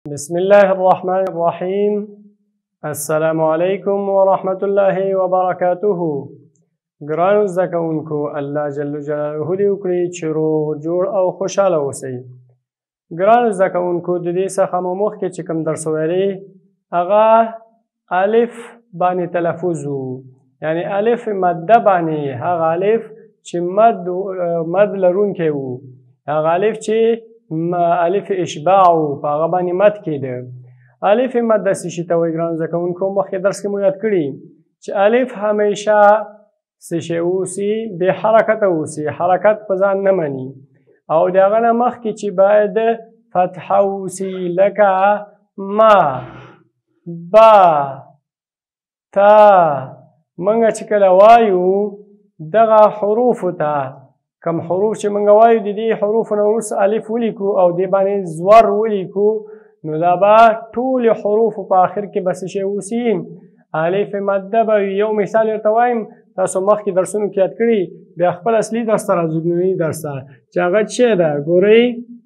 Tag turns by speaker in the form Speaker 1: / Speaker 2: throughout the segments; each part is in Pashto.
Speaker 1: بسم الله الرحمن الرحيم. السلام عليكم ورحمة الله وبركاته. ګرانو زده کوونکو، الله جل جلاله دې وکړي چې روغ جوړ او خوشحاله اوسئ. ګرانو زده کوونکو، د دې څخه مو مخکې چې کوم درس ویلی هغه الف باندې تلفظ و، یعنې الف مده باندې، هغه الف چې مد لرونکی و، هغه الف چې الف اشباع و، په هغه باندې مد کېده. الف مده څه شي ته وایي ګرانو زده کوونکو؟ مخکې درس کې مو یاد کړي چې الف همیشه څه شی اوسي؟ بې حرکته اوسي، حرکت په ځان نه مني، او د هغه نه مخکې چې باید فتحه اوسي، لکه ما، با، تا. موږ چې کله وایو دغه حروفو ته، کم حروف چې موږ وایو د دې حروفو نه وروسته الف ولیکو او دې باندې زور ولیکو، نو دا به ټولې حروفو په آخر کې به څه شی اوسي؟ الف مده به وي. یو مثال درته وایم، تاسو مخکې درسونو کې یاد کړي، بیا خپل اصلي درس ته راځو، ننني درس ته، چې هغه څه ده؟ ګورئ،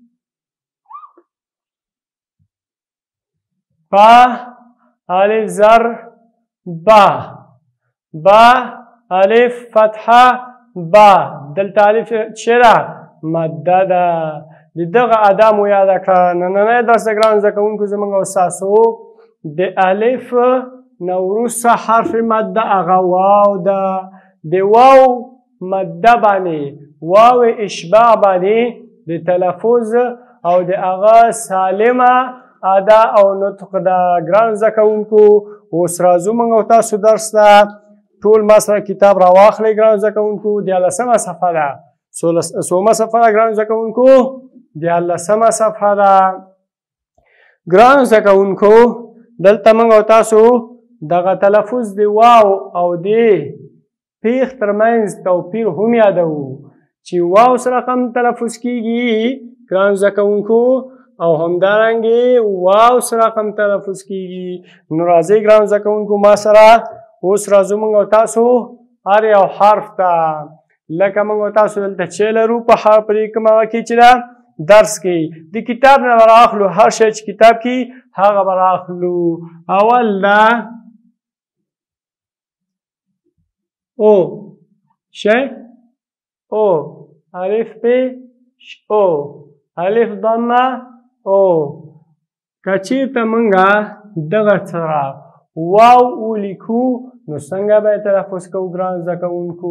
Speaker 1: با الف زر با، با الف فتحه با. دلته الف څه ده؟ مده ده. د دغه ادا مو یاده کړه. نننی درس د ګرانو زده کوونکو زموږ او ستاسو د الف نه وروسته حرف مده هغه واو ده. د واو مده باندې، واو اشباع باندې د تلفظ او د هغه سالمه ادا او نطق ده. ګرانو زده کوونکو، اوس راځو موږ او تاسو درس ته. ټول ما سره کتاب راواخلئ ګرانو زده کوونکو. 14مه صفحه ده، 16مه صفحه ده ګرانو زده کوونکو، 14مه صفحه ده. ګرانو زده کوونکو، دلته موږ او تاسو دغه تلفظ د واو او د پیښ ترمنځ توپیر هم یادوو، چې واو سره کم تلفظ کیږي ګرانو زده کوونکو، او همدارنګې واو سره کم تلفظ کیږي. نو راځئ ګرانو زده کوونکو ما سره، اوس راځو موږ او تاسو هر یو حرف ته. لکه موږ او تاسو دلته چې لرو په دې کوم هغه کې چې ده درس کې د کتاب نه به رااخلو، هر شی چې کتاب کې هغه به رااخلو. اول ده او، شه او، الف پیش او، الف ضمه او. که چېرته موږ دغه سره واو ولیکو نو څنګه به یې تلفظ کوو ګرانو زده کوونکو؟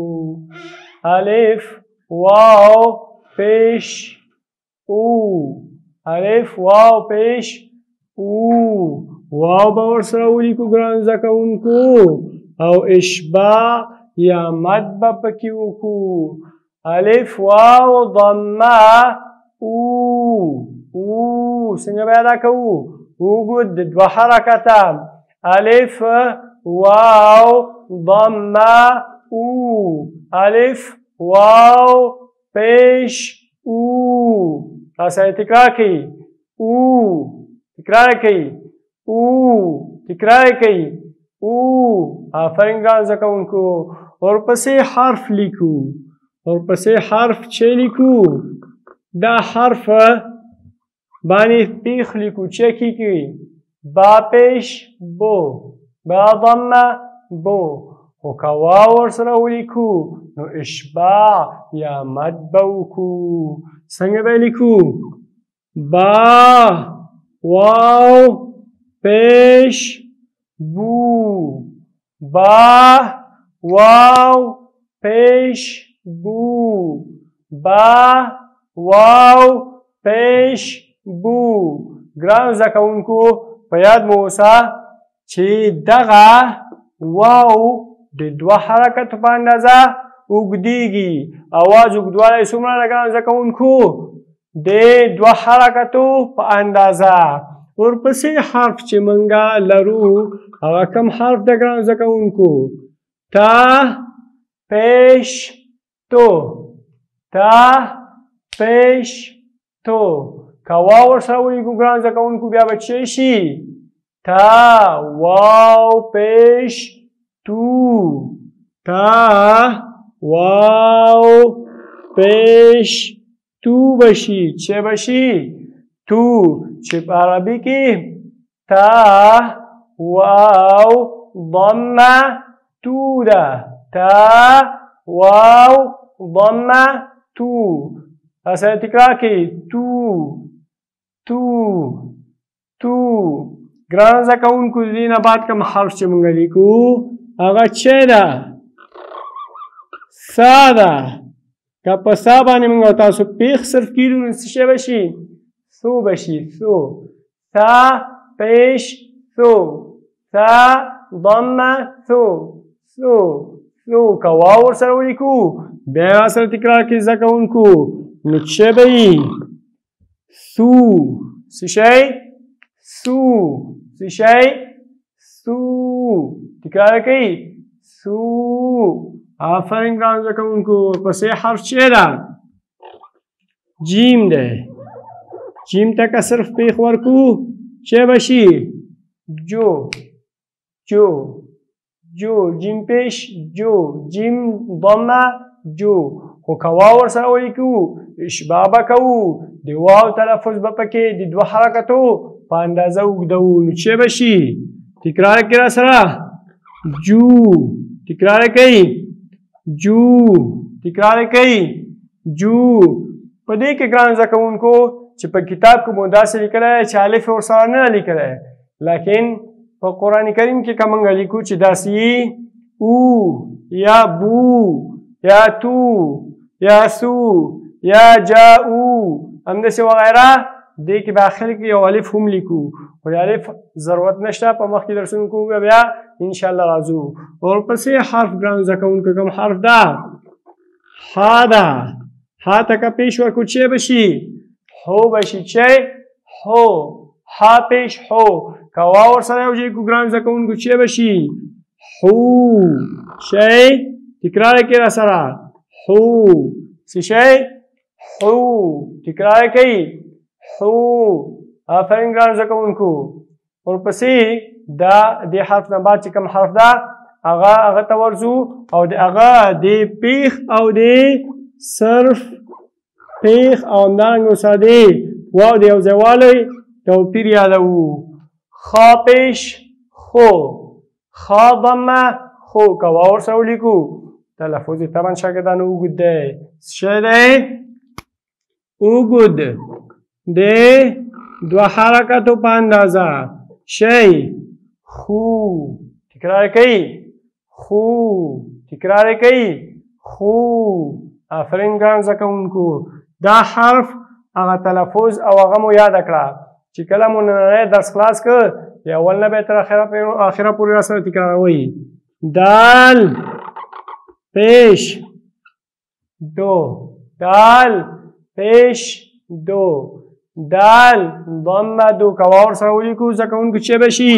Speaker 1: الف واو پیش او، الف واو پیش او. واو به ورسره ولیکو ګرانو زده کوونکو، او اشباع یا مد به پکې وکړو. الف واو ضمه او، او څنګه به ادا کوو؟ اوږد د دوه حرکته، الف واو ضمه او، الف واو پیش او. تاسو تکرار کړئ، او تکرار کړئ، او تکرار کړئ، او. آفرین ګرانو زده کوونکو. ورپسې حرف لیکو، ورپسې حرف چې لیکو، دا حرف باندې پیښ لیکو، چې کیږي با پیش بو، با ضمه بو. خو که واو ورسره ولیکو نو اشباع یا مد به وکړو. څنګه به لیکو؟ با واو پیش بو، با واو پیش بو، با واو پیش بو. ګرانو زده کوونکو، په یاد مو اوسه چې دغه واو د دوه حرکتو په اندازه اوږدېږي. اواز اوږدوالی څومره ده ګرانو زده کوونکو؟ د دوه حرکتو په اندازه. ورپسې حرف چې موږ لرو هغه کوم حرف ده ګرانو زده کوونکو؟ تا پیش تو، تا پیش تو. که واو ورسره ولیکو ګرانو زده کوونکو بیا به څه شي؟ تا واو پیش تو، تا واو پیش تو بشي. چه بشي؟ تو چې په عربي کې تا واو ضمه تو ده تا واو ضمه تو اسه تکرار کی تو تو تو ګران زده کوونکو د دې نه بعد کوم حرف چې مونږ لیکو هغه چې ده سا ده که په سا باندې مونږ تاسو پیښ صرف کیدو نو څه شی بشي ثو بشي ثو ثا پیش ثو ثا ضمه ثو ثو ثو که واو ورسره ولیکو بیا یې راسره تکرار کړئ زده کوونکو نو څه به وي ثو څه شی ثو څه شی ثو تکرار کړئ ثو آفرین ګرانو زده کوونکو ورپسې حرف چې ده جیم دی جیم ته که صرف پیښ ورکو څه به شي جو جو جو جیم پیش جو جیم ضمه جو خو که واو ورسره ولیکو اشباع به کوو د واو تلفظ به پکې د دوه حرکتو په اندازه اوږدوو نو څه به شي تکرار کړئ راسره جو تکرار کړئ جو تکرار کړئ جو په دې کې ګران زده کوونکو چې په کتاب کې مو داسې لیکلی چې الف ورسره نه لیکلی لیکن په قرآن کریم کې که موږ لیکو چې داسې او یا بو یا تو یا سو یا جاؤ همداسې وغیره دې کې په آخر کې یو الف هم لیکو خو د الف ضرورت نشته په مخکې درسونو کې به بیا انشاءالله راځو ورپسې حرف ګران زده کوونکو کوم حرف ده ها ده ها ته که پیش ورکو چې به شي هو بشي چې هو ها پیش هو که واو ورسره یو ځای کړو ګران زده کوونکو چې به شي هو شی تکرار یې کړئ راسره هو څه شی هو تکرار یې کړئ هو آفرین ګران زده کوونکو ورپسې دا دې حرف نه بعد چې کوم حرف ده هغه ته ورځو او هغه د پیښ او د صرف پیښ او همدارنګه ساده واو د یو ځای والی توپیر یادوو خا پیش خو خا ضمه خو که واو ورسره ولیکو تلفظ یې طبعا شاګردانو اوږد دی څه دی اوږد د دوه حرکتو په اندازه شی خو تکرار کوي خو تکرار کوي خو آفرین ګران زده کوونکو دا حرف هغه تلفظ او هغه مو یاده کړه چې کله مو نننی درس خلاص کړ د اول نه به تر اخره پورې راسره تکراروئ دال پیش دو دال پیش دو دال ضمه دو که واو ورسره ولیکو زده کوونکو چې به شي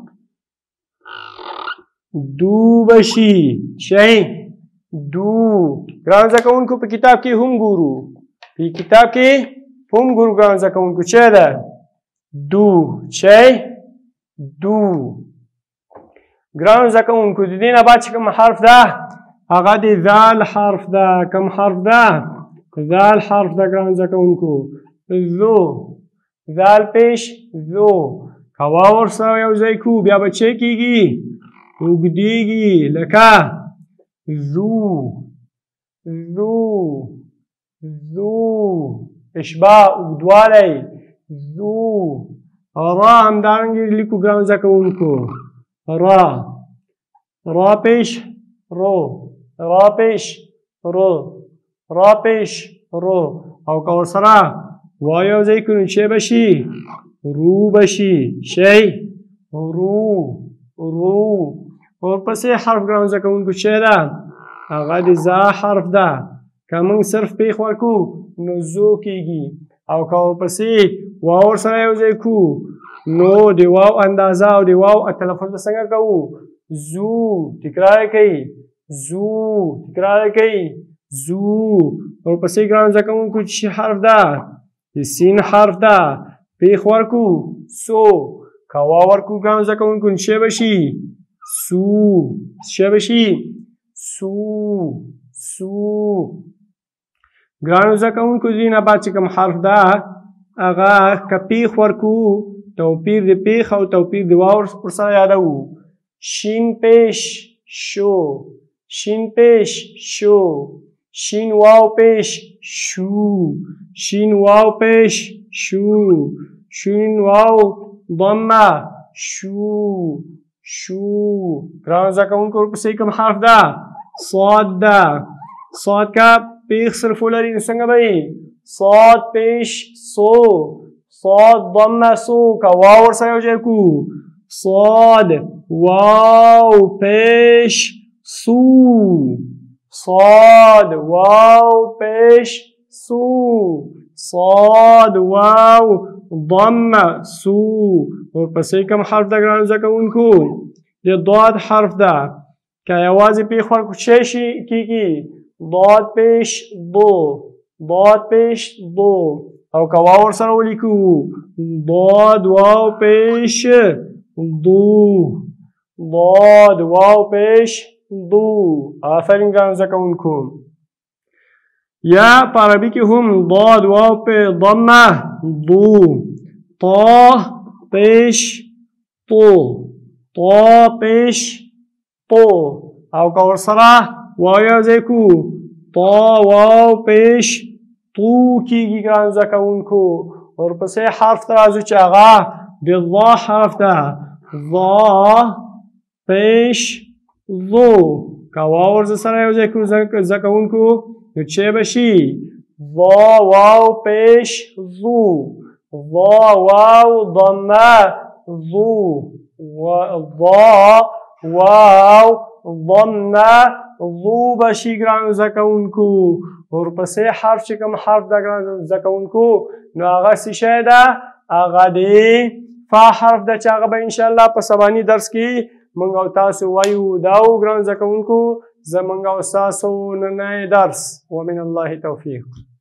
Speaker 1: دو به شي شی دو ګران زده کوونکو په کتاب کې هم ګورو په کتاب کې هم ګورو ګران زده کوونکو چې ده دو شی دو ګران زده کوونکو د دې نه بعد چې کوم حرف ده هغه د ذال حرف ده کوم حرف ده ذال حرف ده ګران زده کوونکو ذو ذال پیش ذو که واو ورسره یو ځای کړو بیا به څه کېږي اوږدېږي لکه ذو ذو ذو اشباع اوږدوالی ذو را همدارنګې لیکو ګران زده کوونکو را را پیش رو را پیش رو را پیش رو او که ورسره واو یو ځای کړو چې به شي رو به شي شی رو رو ورپسې حرف ګران زده کوونکو چې ده هغه د ذا حرف ده که موږ صرف پیښ ورکو نو زو کېږي او که ورپسې واو ورسره یو ځای کړو نو د واو اندازه او د واو تلفظ به څنګه کوو زو تکرار یې کوئ زو تکرار یې کوئ زو ورپسې ګران زده کوونکو چې حرف ده د سین حرف ده پیښ ورکو سو که واو ورکو ګران زده کوونکو نو څه به شي سو څه به شي سو سو ګرانو زده کوونکو د دې نه بعد چې کوم حرف ده هغه که پیښ ورکو توپیر د پیښ او توپیر د واو ورسره یادوو. شین پیش شو، شین پیش شو، شین واو پیش شو، شین واو پیش شو، شین واو ضمه شو شو. ګرانو زده کوونکو ورپسې کوم حرف ده؟ صاد ده. صاد که پیښ صرف ولري نو څنګه به وي؟ صاد پیش سو، صاد ضمه سو. که واو ورسره یو ځای کړو صاد واو پیش سو، صاد واو پیش سو، صاد واو ضمه سو. ورپسې کوم حرف ده ګرانو زده کوونکو؟ د ضاد حرف ده. که یوازې پیښ ورکړو څه شي کېږي؟ ضاد پیش دو، ضاد پیش دو. او که واو ورسره ولیکو ضاد واو پیش دو، ضاد واو پیش دو. آفرین ګرانو زده کوونکو. یا په عربي کې هم ضاد واو په ضمه دو. طا پیش طو، طا پیش طو. او که ورسره واو یو ځای کړو طا واو پیش طو کېږي ګرانو زده کوونکو. ورپسې حرف ته راځو چې هغه د ضا حرف ده. ضا پیش ضو. که واو ورسره یو ځای کړو زده کوونکو نو چې به شي؟ ضا واو پیش ضو، ضا واو ضمه ضو، ضا واو ضمه ضو به شي ګرانو زده کوونکو. ورپسې حرف چې کوم حرف ده ګرانو زده کوونکو نو هغه څه شی ده؟ هغه د فا حرف ده چې هغه به انشاءالله په سباني درس کې موږ او تاسو وایو. دا و ګرانو زده کوونکو زموږ او ستاسو نننی درس. ومن الله توفیق.